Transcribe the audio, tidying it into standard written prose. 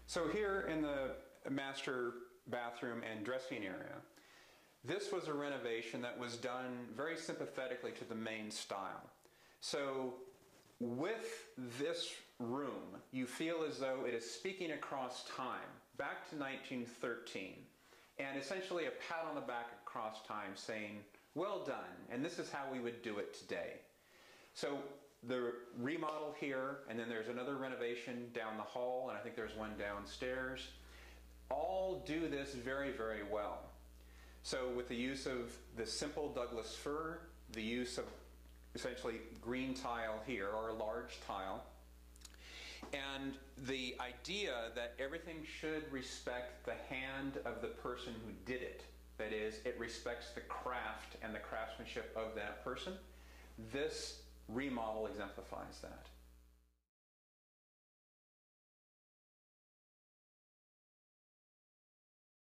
So here in the master bathroom and dressing area, this was a renovation that was done very sympathetically to the main style. So with this room, you feel as though it is speaking across time, back to 1913, and essentially a pat on the back across time saying, well done, and this is how we would do it today. So the remodel here, and then there's another renovation down the hall, and I think there's one downstairs, all do this very, very well. So with the use of the simple Douglas fir, the use of essentially green tile here, or a large tile, and the idea that everything should respect the hand of the person who did it. That is, it respects the craft and the craftsmanship of that person. This remodel exemplifies that.